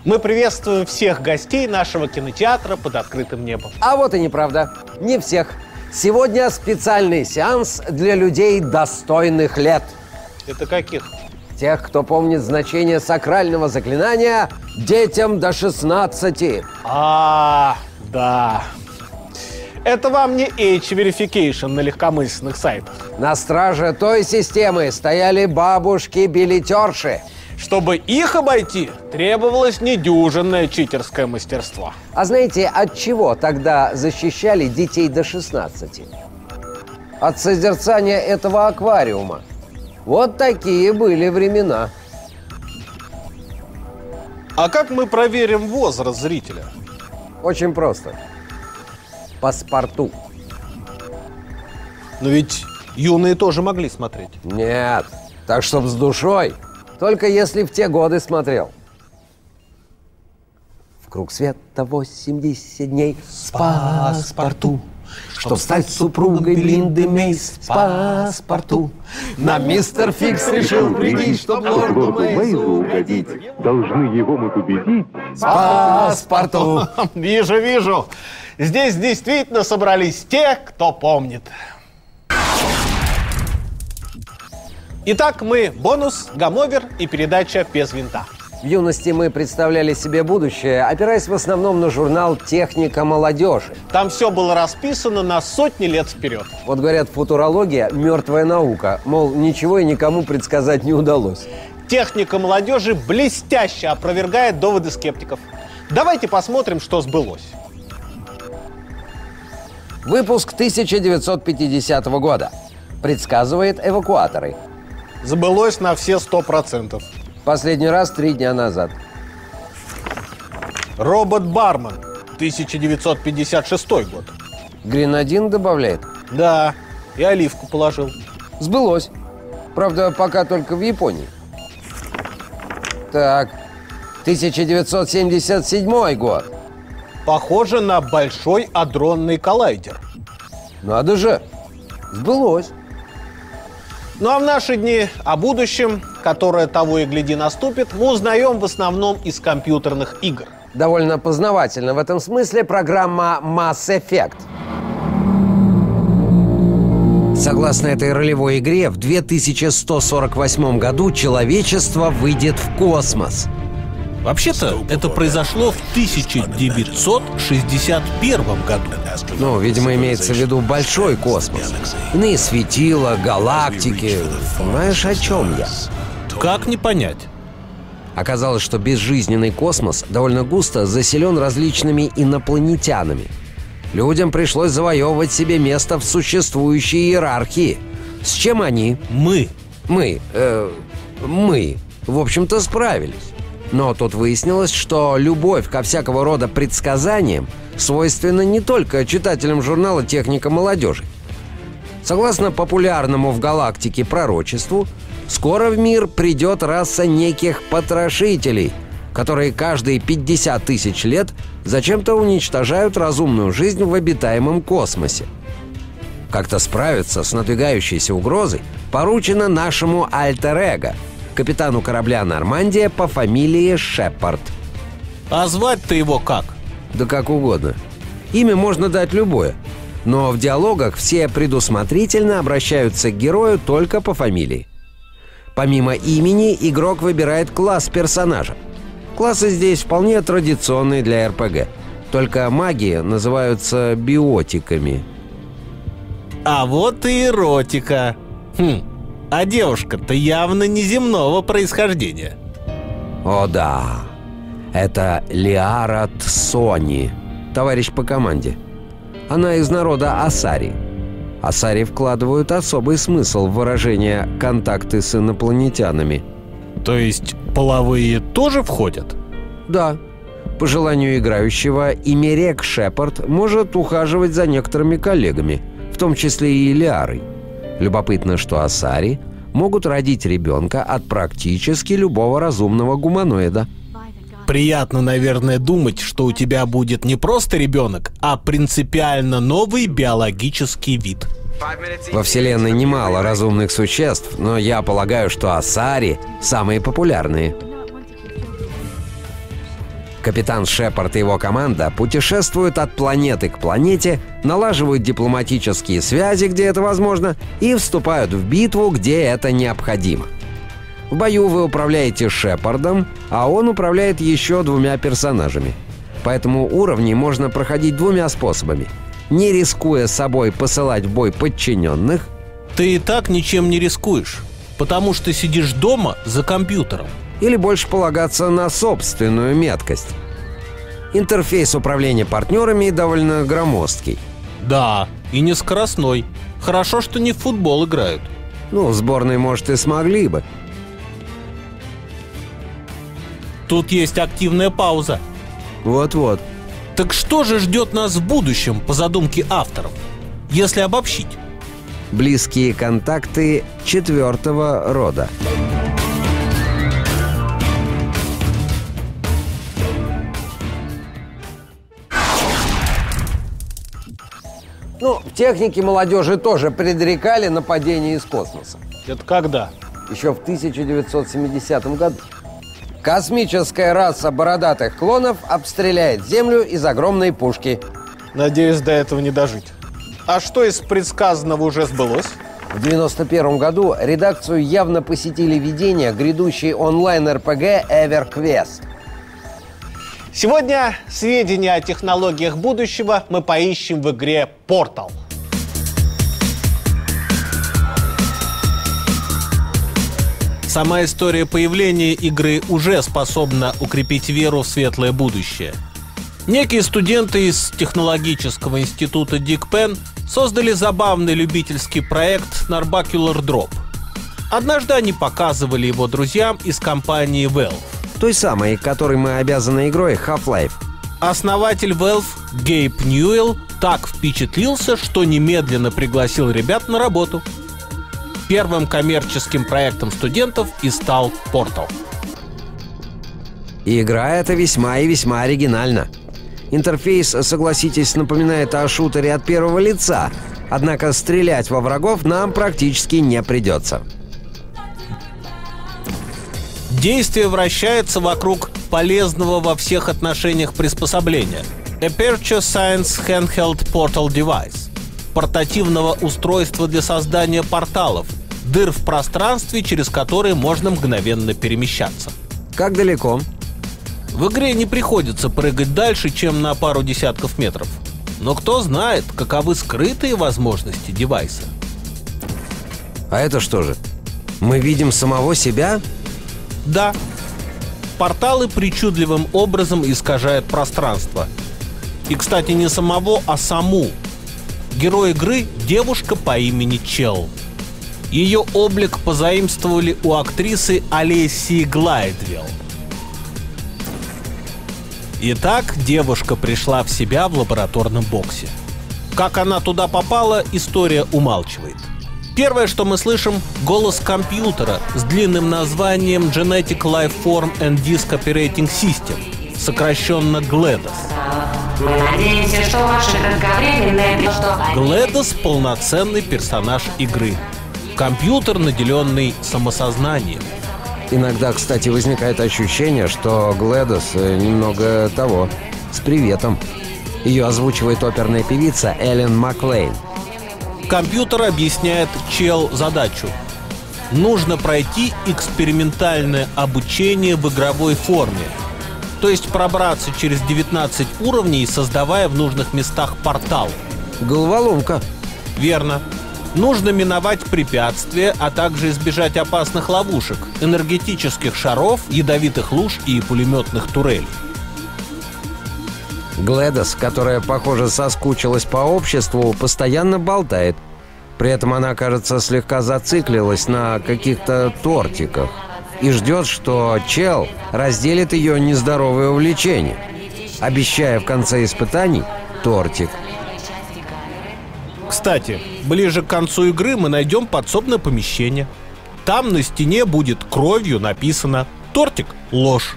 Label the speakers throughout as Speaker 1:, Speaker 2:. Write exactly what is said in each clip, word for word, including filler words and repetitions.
Speaker 1: Мы приветствуем всех гостей нашего кинотеатра под открытым небом.
Speaker 2: А вот и неправда. Не всех. Сегодня специальный сеанс для людей достойных лет.
Speaker 1: Это каких?
Speaker 2: Тех, кто помнит значение сакрального заклинания детям до шестнадцати.
Speaker 1: А, да. Это вам не Age Verification на легкомысленных сайтах.
Speaker 2: На страже той системы стояли бабушки-билетерши.
Speaker 1: Чтобы их обойти, требовалось недюжинное читерское мастерство.
Speaker 2: А знаете, от чего тогда защищали детей до шестнадцати? От созерцания этого аквариума. Вот такие были времена.
Speaker 1: А как мы проверим возраст зрителя?
Speaker 2: Очень просто. Паспорту.
Speaker 1: Но ведь юные тоже могли смотреть.
Speaker 2: Нет, так чтоб с душой. Только если в те годы смотрел. В круг света восемьдесят дней с паспорту, чтоб стать супругой Линды Мейс с паспорту. На мистер Фикс решил прийти, чтоб лорду Мейсу угодить.
Speaker 3: Должны его мы победить.
Speaker 2: С паспорту.
Speaker 1: Вижу, вижу. Здесь действительно собрались те, кто помнит. Итак, мы бонус, гамовер и передача без винта.
Speaker 2: В юности мы представляли себе будущее, опираясь в основном на журнал «Техника молодежи».
Speaker 1: Там все было расписано на сотни лет вперед.
Speaker 2: Вот говорят, футурология – мертвая наука. Мол, ничего и никому предсказать не удалось.
Speaker 1: Техника молодежи блестяще опровергает доводы скептиков. Давайте посмотрим, что сбылось.
Speaker 2: Выпуск тысяча девятьсот пятидесятого года. Предсказывает эвакуаторы.
Speaker 1: Сбылось на все сто процентов.
Speaker 2: Последний раз три дня назад.
Speaker 1: Робот-бармен, тысяча девятьсот пятьдесят шестой год.
Speaker 2: Гренадин добавляет?
Speaker 1: Да, и оливку положил.
Speaker 2: Сбылось. Правда, пока только в Японии. Так, тысяча девятьсот семьдесят седьмой год.
Speaker 1: Похоже на большой адронный коллайдер.
Speaker 2: Надо же, сбылось.
Speaker 1: Ну а в наши дни о будущем, которое того и гляди наступит, мы узнаем в основном из компьютерных игр.
Speaker 2: Довольно познавательно в этом смысле программа Mass Effect. Согласно этой ролевой игре, в две тысячи сто сорок восьмом году человечество выйдет в космос.
Speaker 4: Вообще-то, это произошло в тысяча девятьсот шестьдесят первом году.
Speaker 2: Ну, видимо, имеется в виду большой космос. Иные светила, галактики. Знаешь, о чем я?
Speaker 4: Как не понять?
Speaker 2: Оказалось, что безжизненный космос довольно густо заселен различными инопланетянами. Людям пришлось завоевывать себе место в существующей иерархии. С чем они?
Speaker 4: Мы.
Speaker 2: Мы, э, мы, в общем-то, справились. Но тут выяснилось, что любовь ко всякого рода предсказаниям свойственна не только читателям журнала «Техника молодежи». Согласно популярному в галактике пророчеству, скоро в мир придет раса неких потрошителей, которые каждые пятьдесят тысяч лет зачем-то уничтожают разумную жизнь в обитаемом космосе. Как-то справиться с надвигающейся угрозой поручено нашему альтер-эго, капитану корабля «Нормандия» по фамилии Шепард.
Speaker 4: А звать-то его как?
Speaker 2: Да как угодно. Имя можно дать любое. Но в диалогах все предусмотрительно обращаются к герою только по фамилии. Помимо имени, игрок выбирает класс персонажа. Классы здесь вполне традиционные для эр пэ гэ. Только маги называются биотиками.
Speaker 4: А вот и эротика. Хм. А девушка-то явно неземного происхождения.
Speaker 2: О да, это Лиара Тсони, товарищ по команде. Она из народа Асари. Асари вкладывают особый смысл в выражение «контакты с инопланетянами».
Speaker 4: То есть половые тоже входят?
Speaker 2: Да. По желанию играющего, Имерек Шепард может ухаживать за некоторыми коллегами, в том числе и Лиарой. Любопытно, что Асари могут родить ребенка от практически любого разумного гуманоида.
Speaker 4: Приятно, наверное, думать, что у тебя будет не просто ребенок, а принципиально новый биологический вид.
Speaker 2: Во Вселенной немало разумных существ, но я полагаю, что Асари самые популярные. Капитан Шепард и его команда путешествуют от планеты к планете, налаживают дипломатические связи, где это возможно, и вступают в битву, где это необходимо. В бою вы управляете Шепардом, а он управляет еще двумя персонажами. Поэтому уровни можно проходить двумя способами. Не рискуя собой посылать в бой подчиненных.
Speaker 4: Ты и так ничем не рискуешь, потому что сидишь дома за компьютером.
Speaker 2: Или больше полагаться на собственную меткость. Интерфейс управления партнерами довольно громоздкий.
Speaker 4: Да, и не скоростной. Хорошо, что не в футбол играют.
Speaker 2: Ну, в сборной, может, и смогли бы.
Speaker 4: Тут есть активная пауза.
Speaker 2: Вот-вот.
Speaker 4: Так что же ждет нас в будущем, по задумке авторов, если обобщить?
Speaker 2: Близкие контакты четвертого рода. Ну, техники молодежи тоже предрекали нападение из космоса.
Speaker 1: Это когда?
Speaker 2: Еще в тысяча девятьсот семидесятом году. Космическая раса бородатых клонов обстреляет Землю из огромной пушки.
Speaker 1: Надеюсь, до этого не дожить. А что из предсказанного уже сбылось?
Speaker 2: В девяносто первом году редакцию явно посетили видения грядущей онлайн-эр пэ гэ EverQuest.
Speaker 1: Сегодня сведения о технологиях будущего мы поищем в игре Portal.
Speaker 4: Сама история появления игры уже способна укрепить веру в светлое будущее. Некие студенты из технологического института Дик Пен создали забавный любительский проект Narbacular Drop. Однажды они показывали его друзьям из компании Valve.
Speaker 2: Той самой, которой мы обязаны игрой Half-Life.
Speaker 4: Основатель Valve Гейб Ньюэлл так впечатлился, что немедленно пригласил ребят на работу. Первым коммерческим проектом студентов и стал Portal.
Speaker 2: Игра эта весьма и весьма оригинальна. Интерфейс, согласитесь, напоминает о шутере от первого лица, однако стрелять во врагов нам практически не придется.
Speaker 4: Действие вращается вокруг полезного во всех отношениях приспособления Aperture Science Handheld Portal Device, портативного устройства для создания порталов, дыр в пространстве, через которые можно мгновенно перемещаться.
Speaker 2: Как далеко?
Speaker 4: В игре не приходится прыгать дальше, чем на пару десятков метров. Но кто знает, каковы скрытые возможности девайса.
Speaker 2: А это что же? Мы видим самого себя?
Speaker 4: Да. Порталы причудливым образом искажают пространство. И, кстати, не самого, а саму. Герой игры — девушка по имени Чел. Ее облик позаимствовали у актрисы Олесии Глайдвелл. Итак, девушка пришла в себя в лабораторном боксе. Как она туда попала, история умалчивает. Первое, что мы слышим — голос компьютера с длинным названием Genetic Lifeform and Disk Operating System, сокращенно глэдос.
Speaker 5: Мы надеемся, что ваше кратковременное...
Speaker 4: глэдос — полноценный персонаж игры. Компьютер, наделенный самосознанием.
Speaker 2: Иногда, кстати, возникает ощущение, что глэдос немного того, с приветом. Ее озвучивает оперная певица Эллен Маклейн.
Speaker 4: Компьютер объясняет Чел задачу. Нужно пройти экспериментальное обучение в игровой форме. То есть пробраться через девятнадцать уровней, создавая в нужных местах портал.
Speaker 2: Головоломка.
Speaker 4: Верно. Нужно миновать препятствия, а также избежать опасных ловушек, энергетических шаров, ядовитых луж и пулеметных турелей.
Speaker 2: глэдос, которая, похоже, соскучилась по обществу, постоянно болтает. При этом она, кажется, слегка зациклилась на каких-то тортиках и ждет, что Чел разделит ее нездоровое увлечение, обещая в конце испытаний тортик.
Speaker 4: Кстати, ближе к концу игры мы найдем подсобное помещение. Там на стене будет кровью написано «Тортик – ложь».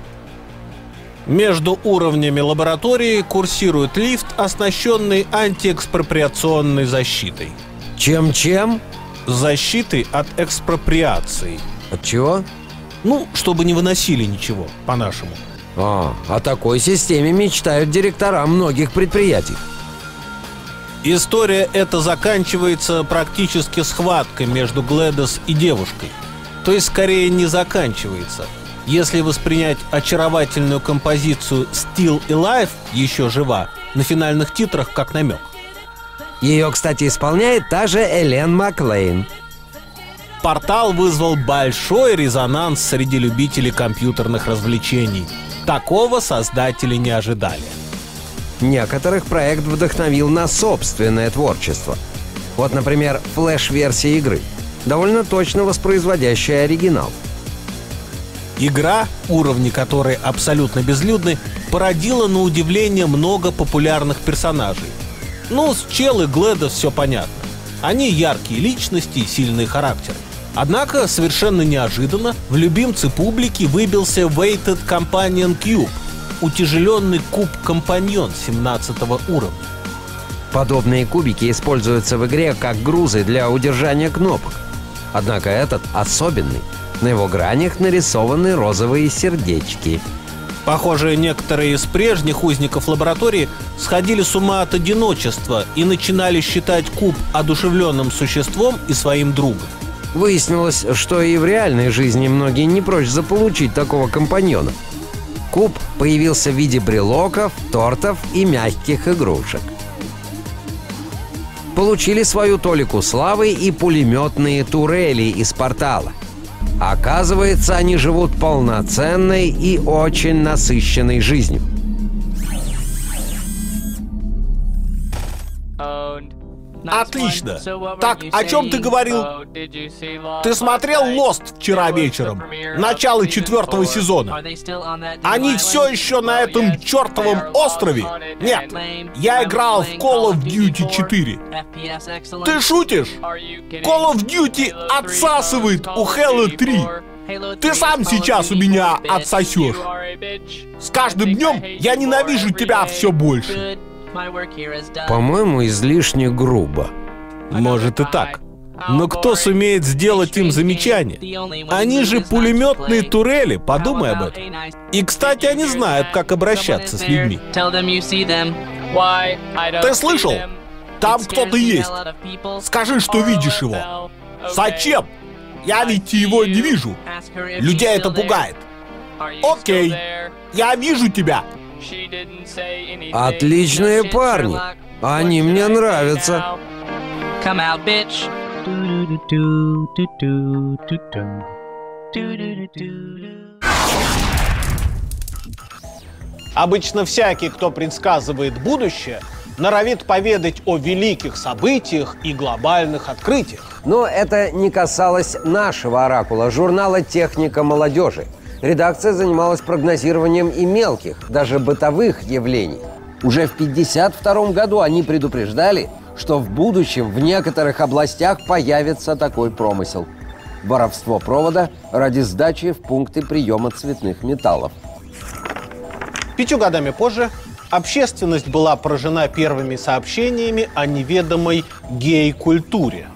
Speaker 4: Между уровнями лаборатории курсирует лифт, оснащенный антиэкспроприационной защитой.
Speaker 2: Чем-чем?
Speaker 4: Защитой от экспроприации.
Speaker 2: От чего?
Speaker 4: Ну, чтобы не выносили ничего, по-нашему.
Speaker 2: О, о такой системе мечтают директора многих предприятий.
Speaker 4: История эта заканчивается практически схваткой между Глэдис и девушкой. То есть, скорее, не заканчивается. Если воспринять очаровательную композицию «Still Alive» еще жива на финальных титрах как намек.
Speaker 2: Ее, кстати, исполняет та же Элен Маклейн.
Speaker 4: Портал вызвал большой резонанс среди любителей компьютерных развлечений. Такого создатели не ожидали.
Speaker 2: Некоторых проект вдохновил на собственное творчество. Вот, например, флеш-версия игры, довольно точно воспроизводящая оригинал.
Speaker 4: Игра, уровни которой абсолютно безлюдны, породила на удивление много популярных персонажей. Ну, с Чел и Глэдис все понятно. Они яркие личности и сильные характеры. Однако, совершенно неожиданно, в любимцы публики выбился Weighted Companion Cube, утяжеленный куб-компаньон семнадцатого уровня.
Speaker 2: Подобные кубики используются в игре как грузы для удержания кнопок. Однако этот особенный. На его гранях нарисованы розовые сердечки.
Speaker 4: Похоже, некоторые из прежних узников лаборатории сходили с ума от одиночества и начинали считать куб одушевленным существом и своим другом.
Speaker 2: Выяснилось, что и в реальной жизни многие не прочь заполучить такого компаньона. Куб появился в виде брелоков, тортов и мягких игрушек. Получили свою толику славы и пулеметные турели из портала. Оказывается, они живут полноценной и очень насыщенной жизнью.
Speaker 1: Отлично. Так, о чем ты говорил? Ты смотрел «Лост» вчера вечером? Начало четвертого сезона. Они все еще на этом чертовом острове? Нет. Я играл в Call of Duty четыре. Ты шутишь? Call of Duty отсасывает у Halo три. Ты сам сейчас у меня отсосешь. С каждым днем я ненавижу тебя все больше.
Speaker 2: По-моему, излишне грубо.
Speaker 4: Может и так. Но кто сумеет сделать им замечание? Они же пулеметные турели, подумай об этом. И, кстати, они знают, как обращаться с людьми.
Speaker 1: Ты слышал? Там кто-то есть. Скажи, что видишь его. Зачем? Я ведь его не вижу. Людей это пугает. Окей, я вижу тебя.
Speaker 2: Отличные парни. Они мне нравятся.
Speaker 1: Обычно всякий, кто предсказывает будущее, норовит поведать о великих событиях и глобальных открытиях.
Speaker 2: Но это не касалось нашего оракула, журнала «Техника молодежи». Редакция занималась прогнозированием и мелких, даже бытовых явлений. Уже в пятьдесят втором году они предупреждали, что в будущем в некоторых областях появится такой промысел – воровство провода ради сдачи в пункты приема цветных металлов.
Speaker 1: Пятью годами позже общественность была поражена первыми сообщениями о неведомой гей-культуре.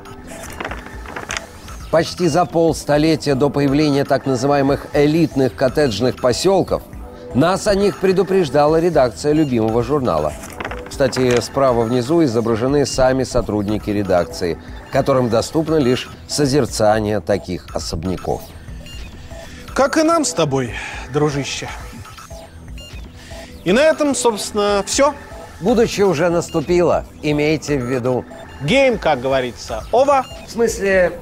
Speaker 2: Почти за полстолетия до появления так называемых элитных коттеджных поселков нас о них предупреждала редакция любимого журнала. Кстати, справа внизу изображены сами сотрудники редакции, которым доступно лишь созерцание таких особняков.
Speaker 1: Как и нам с тобой, дружище. И на этом, собственно, все.
Speaker 2: Будущее уже наступило, имейте в виду.
Speaker 1: Гейм, как говорится, ова.
Speaker 2: В смысле...